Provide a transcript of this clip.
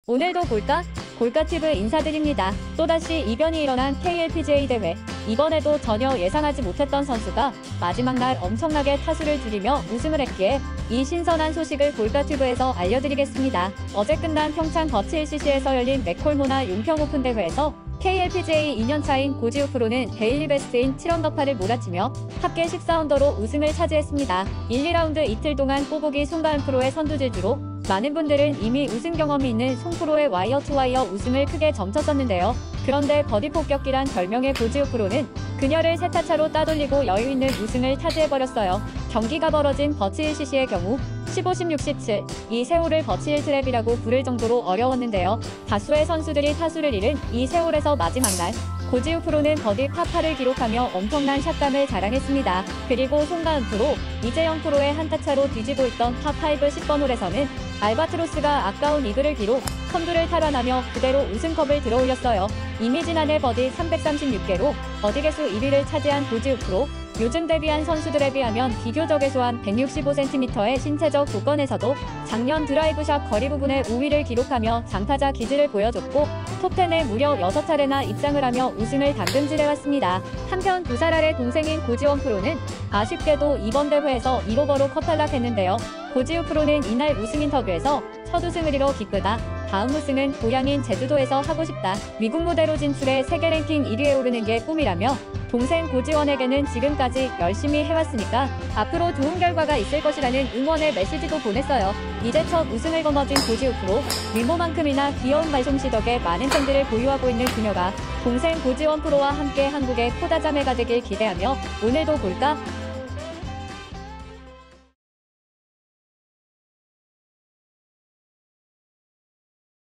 오늘도 골카TV 인사드립니다. 또다시 이변이 일어난 KLPGA 대회. 이번에도 전혀 예상하지 못했던 선수가 마지막 날 엄청나게 타수를 줄이며 우승을 했기에 이 신선한 소식을 골카TV에서 알려드리겠습니다. 어제 끝난 평창 더치1cc에서 열린 맥콜모나 용평오픈 대회에서 KLPGA 2년차인 고지우 프로는 데일리 베스트인 7언더파를 몰아치며 합계 14언더로 우승을 차지했습니다. 1, 2라운드 이틀 동안 꼬부기 송가은 프로의 선두질주로 많은 분들은 이미 우승 경험이 있는 송 프로의 와이어 투 와이어 우승을 크게 점쳤었는데요. 그런데 버디 폭격기란 별명의 고지우 프로는 그녀를 세타차로 따돌리고 여유있는 우승을 차지해버렸어요. 경기가 벌어진 더치1cc의 경우 15, 16, 17, 이 세홀을 버치1 트랩이라고 부를 정도로 어려웠는데요. 다수의 선수들이 타수를 잃은 이 세홀에서 마지막 날 고지우 프로는 버디 파8를 기록하며 엄청난 샷감을 자랑했습니다. 그리고 송가은 프로, 이재영 프로의 한타차로 뒤지고 있던 파5 10번 홀에서는 알바트로스가 아까운 이글을 기록, 선두를 탈환하며 그대로 우승컵을 들어올렸어요. 이미 지난해 버디 336개로 버디 개수 1위를 차지한 고지우 프로, 요즘 데뷔한 선수들에 비하면 비교적 해소한 165cm의 신체적 조건에서도 작년 드라이브샷 거리 부분에 우위를 기록하며 장타자 기질을 보여줬고 톱10에 무려 6차례나 입장을 하며 우승을 당근질해왔습니다. 한편 2살 아래 동생인 고지원 프로는 아쉽게도 이번 대회에서 1오버로 컷탈락했는데요. 고지우 프로는 이날 우승 인터뷰에서 첫 우승을 이뤄 기쁘다. 다음 우승은 고향인 제주도에서 하고 싶다. 미국 무대로 진출해 세계 랭킹 1위에 오르는 게 꿈이라며 동생 고지원에게는 지금까지 열심히 해왔으니까 앞으로 좋은 결과가 있을 것이라는 응원의 메시지도 보냈어요. 이제 첫 우승을 거머쥔 고지우 프로, 미모만큼이나 귀여운 말솜씨 덕에 많은 팬들을 보유하고 있는 그녀가 동생 고지원 프로와 함께 한국의 포다자매가 되길 기대하며 오늘도 볼까?